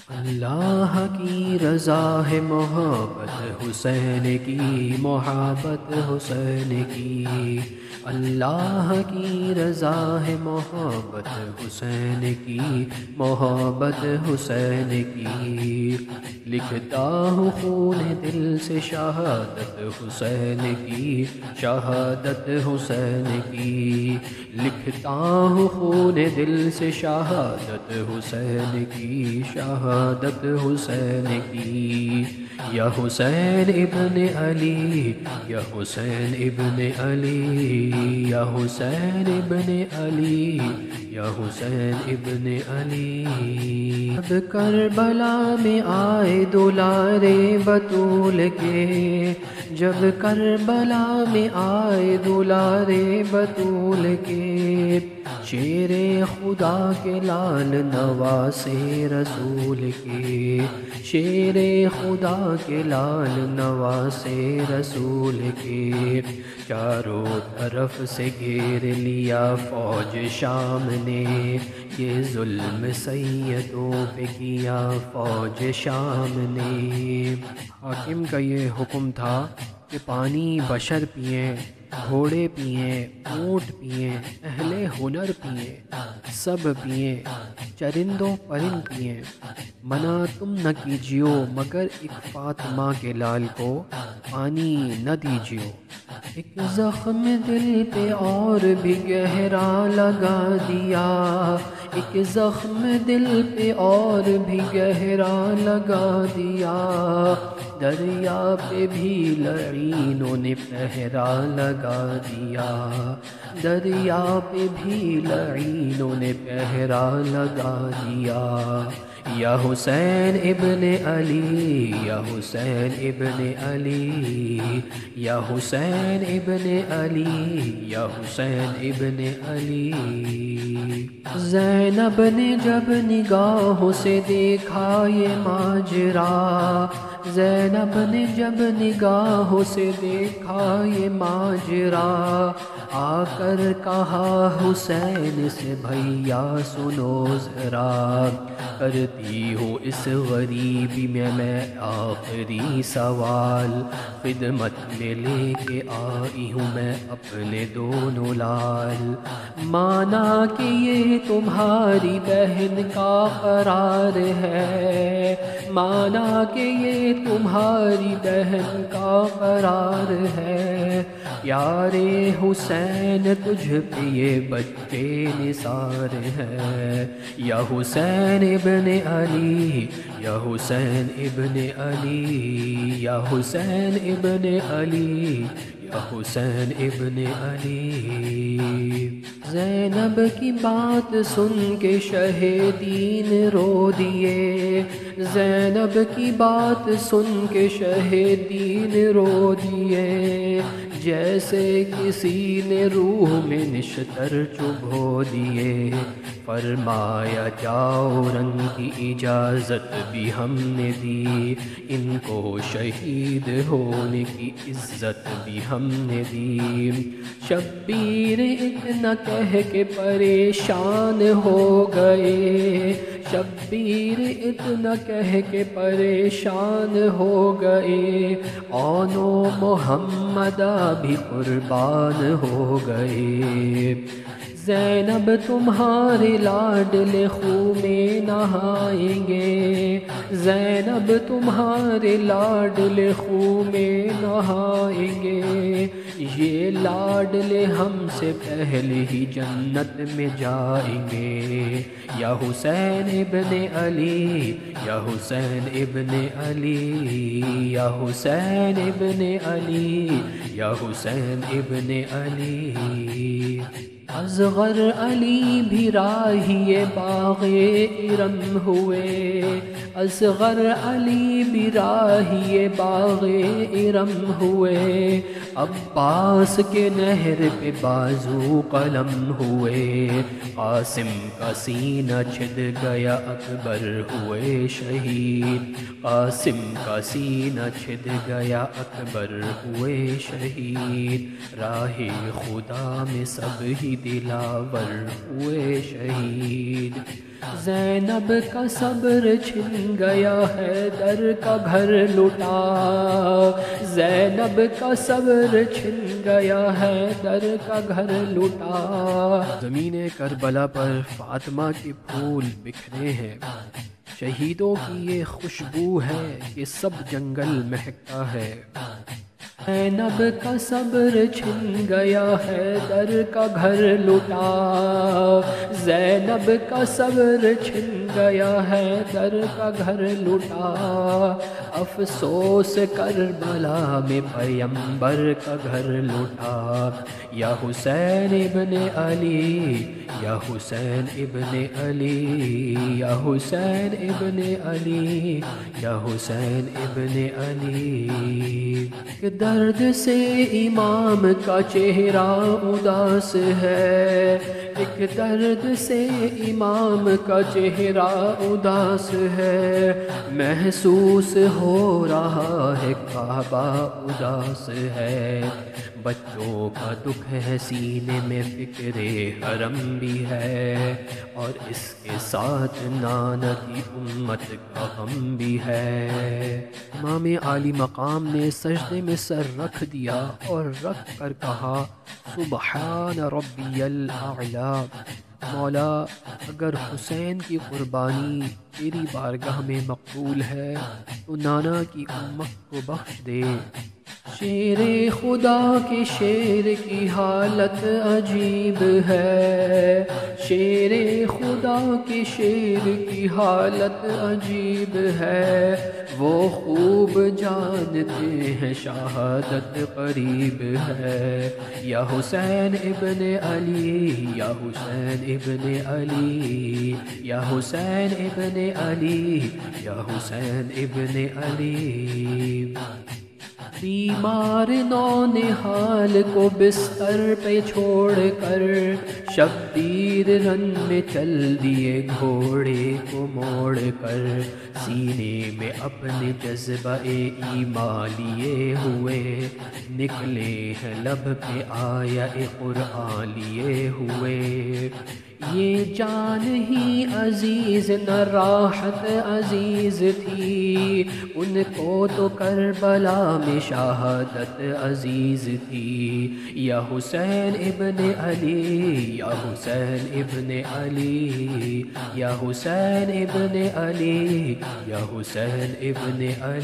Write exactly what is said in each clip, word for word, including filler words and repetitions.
اللہ کی رضا ہے محبت حسین کی، محبت حسین کی، اللہ کی رضا ہے محبت حسین کی، محبت حسین کی، لکھتا ہوں خون دل سے شہادت حسین کی، شہادت حسین کی، لکھتا ہوں خون دل سے شہادت حسین کی، شہادت حسین کی، یا حسین ابن علی، یا حسین ابن علی، یا حسین ابن علی، یا حسین ابن علی، اب کربلا میں آئے دولارے بطول کے، جب کربلا میں آئے دولارے بطول کے، شیر خدا کے لال نواسے رسول کے، شیر خدا کے لال نواسے رسول کے، چاروں طرف سے گھیر لیا فوج شام نے، یہ ظلم سیدوں پہ کیا فوج شام نے۔ حاکم کا یہ حکم تھا کہ پانی بشر پئیں، گھوڑے پئیں، اونٹ پئیں، اہل ہنر پئیں، سب پئیں، چرندوں پرند پئیں، منع تم نہ کیجیو مگر ایک فاطمہ کے لال کو پانی نہ دیجیو۔ ایک زخم دل پہ اور بھی گہرا لگا دیا، ایک زخم دل پہ اور بھی گہرا لگا دیا، دریا پہ بھی لعینوں نے پہرا لگا دیا، دریا پہ بھی لعینوں نے پہرا لگا دیا، یا حسین ابن علی، یا حسین ابن علی، یا حسین ابن علی، یا حسین ابن علی۔ زینب نے جب نگاہوں سے دیکھا یہ ماجرا، زینب نے جب نگاہوں سے دیکھا یہ ماجرا، آ کر کہا حسین سے بھیا سنو ذرا، کرتی ہوں اس غریبی میں میں آخری سوال، خدمت میں لے کے آئی ہوں میں اپنے دونوں لال، مانا کہ یہ تمہاری بہن کا قرار ہے، مانا کہ یہ تمہاری بہن کا قرار ہے، پیارے حسین تجھ پہ یہ بچے نثار ہے، یا حسین ابن علی، یا حسین ابن علی، یا حسین ابن علی، یا حسین ابن علی۔ زینب کی بات سن کے شہ دین رو دیے، زینب کی بات سن کے شہ دین رو دیے، جیسے کسی نے روح میں نشتر چبھو دیے، فرمایا جاؤ رنگ کی اجازت بھی ہم نے دی، ان کو شہید ہونے کی عزت بھی ہم نے دی، شبیر اتنا کہہ کے پریشان ہو گئے، شبیر اتنا کہہ کے پریشان ہو گئے، اون و محمدہ بھی قربان ہو گئے، زینب تمہارے لاڈلے خوں میں نہائیں گے، زینب تمہارے لاڈلے خوں میں نہائیں گے، یہ لاڈلے ہم سے پہلے ہی جنت میں جائیں گے، یا حسین ابن علی، یا حسین ابن علی، یا حسین ابن علی، یا حسین ابن علی۔ اصغر علی بھی راہی باغ ارم ہوئے، اصغر علی بھی راہی باغ ارم ہوئے، عباس کے نہر پہ بازو قلم ہوئے، قاسم کا سینہ چھد گیا اکبر ہوئے شہید، قاسم کا سینہ چھد گیا اکبر ہوئے شہید، راہ خدا میں سب ہی دلاور ہوئے شہید، زینب کا صبر چھن گیا ہے در کا گھر لٹا، زینب کا صبر چھن گیا ہے در کا گھر لٹا۔ زمین کربلا پر فاطمہ کے پھول بکھرے ہیں، شہیدوں کی یہ خوشبو ہے کہ سب جنگل مہکتا ہے۔ زینب کا صبر چھن گیا ہے در کا گھر لٹا، زینب کا صبر چھن گیا ہے در کا گھر لٹا۔ افسوس کربلا میں پیمبر کا گھر لٹا، یا حسین ابن علی، یا حسین ابن علی، یا حسین ابن علی، یا حسین ابن علی۔ درد سے امام کا چہرہ اداس ہے، ایک درد سے امام کا چہرہ اداس ہے، محسوس ہو رہا ہے کعبہ اداس ہے۔ بچوں کا دکھ ہے سینے میں فکر حرم بھی ہے، اور اس کے ساتھ نانا کی امت کا غم بھی ہے۔ امام عالی مقام نے سجدے میں سر رکھ دیا اور رکھ کر کہا سبحان ربی الاعلیٰ، مولا اگر حسین کی قربانی تیری بارگاہ میں مقبول ہے تو نانا کی امت کو بخش دے۔ شیر خدا کے شیر کی حالت عجیب ہے، شیر خدا کے شیر کی حالت عجیب ہے، وہ خوب جانتے ہیں شہادت قریب ہے۔ یا حسین ابن علی، یا حسین ابن علی، یا حسین ابن علی، یا حسین ابن علی۔ بیمار نونہال کو بستر پہ چھوڑ کر شبیر رن میں چل دیے گھوڑے کو موڑ کر، سینے میں اپنے جذبہ ایمان لیے ہوئے نکلے ہیں لب پہ آیا قرآن لیے ہوئے۔ یہ جان ہی عزیز نہ راحت عزیز تھی، ان کو تو کربلا میں شہادت عزیز تھی۔ یا حسین ابن علی، یا حسین ابن علی، یا حسین ابن علی، یا حسین ابن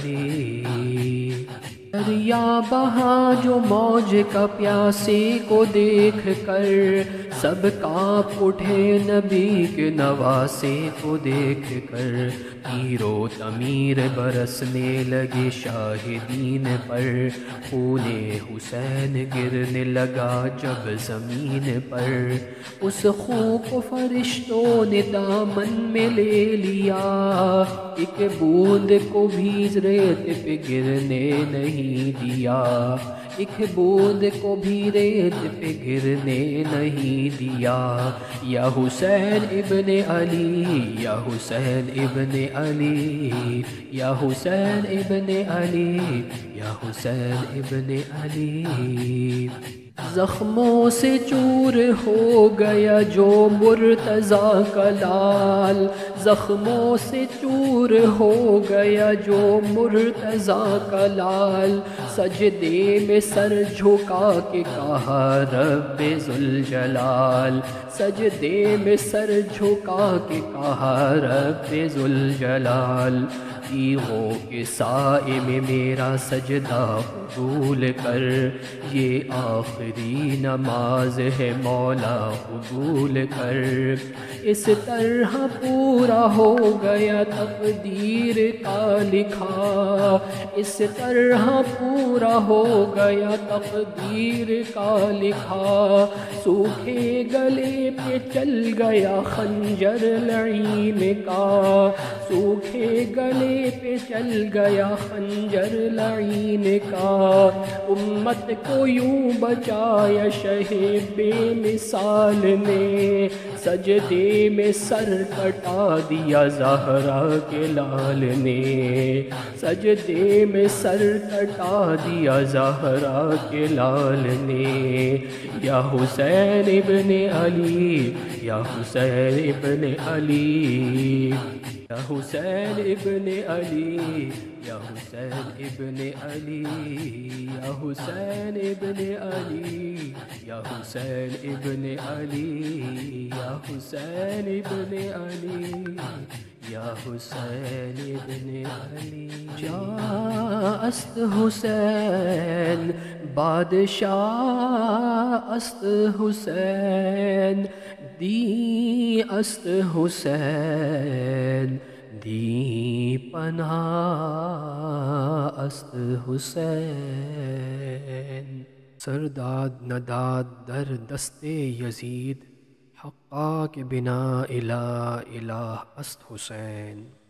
علی۔ دریا بہا جو موج کا پیاسی کو دیکھ کر، سب کانپ اٹھے نبی کے نواسے کو دیکھ کر، تیر و تمیر برسنے لگے شاہدین پر، خون حسین گرنے لگا جب زمین پر، اس خون کو فرشتوں نے دامن میں لے لیا، ایک بوند کو بھی ریت پہ گرنے نہیں دیا، ایک بوند کو بھی ریت پہ گرنے نہیں دیا۔ یا حسین ابن علی، یا حسین ابن علی، یا حسین ابن علی، یا حسین ابن علی۔ زخموں سے چور ہو گیا جو مرتضیٰ کا لال، زخموں سے چور ہو گیا جو مرتضیٰ کا لال، سجدے میں سر جھکا کے کہا رب ذوالجلال، سجدے میں سر جھکا کے کہا رب ذوالجلال۔ تیغوں کے سائے میں میرا سجدہ قبول کر، یہ آخری نماز ہے مولا قبول کر۔ اس طرح پورا ہو گیا تقدیر کا لکھا، اس طرح پورا ہو گیا تقدیر کا لکھا، سوکھے گلے پہ چل گیا خنجر لعین کا، سوکھے گلے پہ چل گیا خنجر لعین کا۔ امت کو یوں بچا دیا شہ بے مثال نے، سجدے میں سر کٹا دیا زہرا کے لال نے، سجدے میں سر کٹا دیا زہرا کے لال نے۔ یا حسین ابن علی، یا حسین ابن علی، یا حسین ابن علی، یا حسین ابن علی، یا حسین ابن علی، یا حسین ابن علی، یا حسین ابن علی، یا حسین ابن علی۔ جاء است حسین بادشاہ است حسین، دی است حسین، دی پناہ است حسین۔ سرداد نداد در دست یزید، حقا کہ بنا الہ الہ است حسین۔